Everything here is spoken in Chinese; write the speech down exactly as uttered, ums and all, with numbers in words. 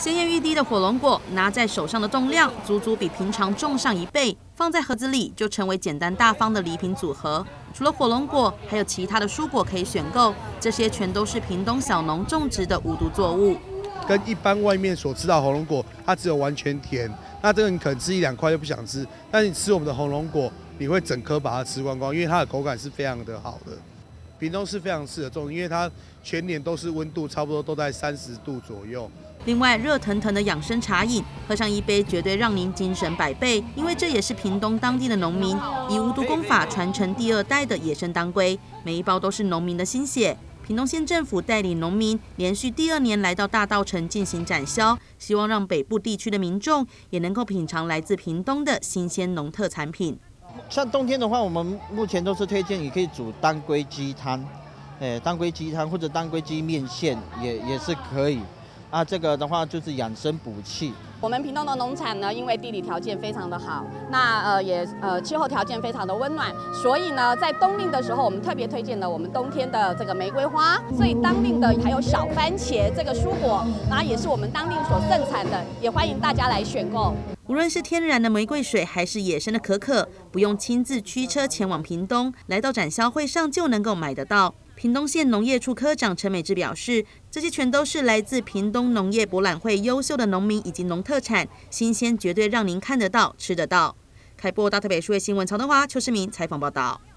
鲜艳欲滴的火龙果，拿在手上的重量足足比平常重上一倍，放在盒子里就成为简单大方的礼品组合。除了火龙果，还有其他的蔬果可以选购，这些全都是屏东小农种植的无毒作物。 跟一般外面所吃到的火龙果，它只有完全甜，那这个你可能吃一两块就不想吃，但是你吃我们的火龙果，你会整颗把它吃光光，因为它的口感是非常的好的。屏东是非常适合种，因为它全年都是温度差不多都在三十度左右。 另外，热腾腾的养生茶饮，喝上一杯绝对让您精神百倍，因为这也是屏东当地的农民以无毒工法传承第二代的野生当归，每一包都是农民的心血。屏东县政府带领农民连续第二年来到大稻埕进行展销，希望让北部地区的民众也能够品尝来自屏东的新鲜农特产品。 像冬天的话，我们目前都是推荐你可以煮当归鸡汤，哎，当归鸡汤或者当归鸡面线也也是可以。啊，这个的话就是养生补气。 我们屏东的农产呢，因为地理条件非常的好，那呃也呃气候条件非常的温暖，所以呢，在冬令的时候，我们特别推荐了我们冬天的这个玫瑰花。所以当令的还有小番茄这个蔬果，那也是我们当令所盛产的，也欢迎大家来选购。 无论是天然的玫瑰水，还是野生的可可，不用亲自驱车前往屏东，来到展销会上就能够买得到。屏东县农业处科长陈美智表示，这些全都是来自屏东农业博览会优秀的农民以及农特产，新鲜绝对让您看得到、吃得到。开播大台北数位新闻曹德华、邱世明采访报道。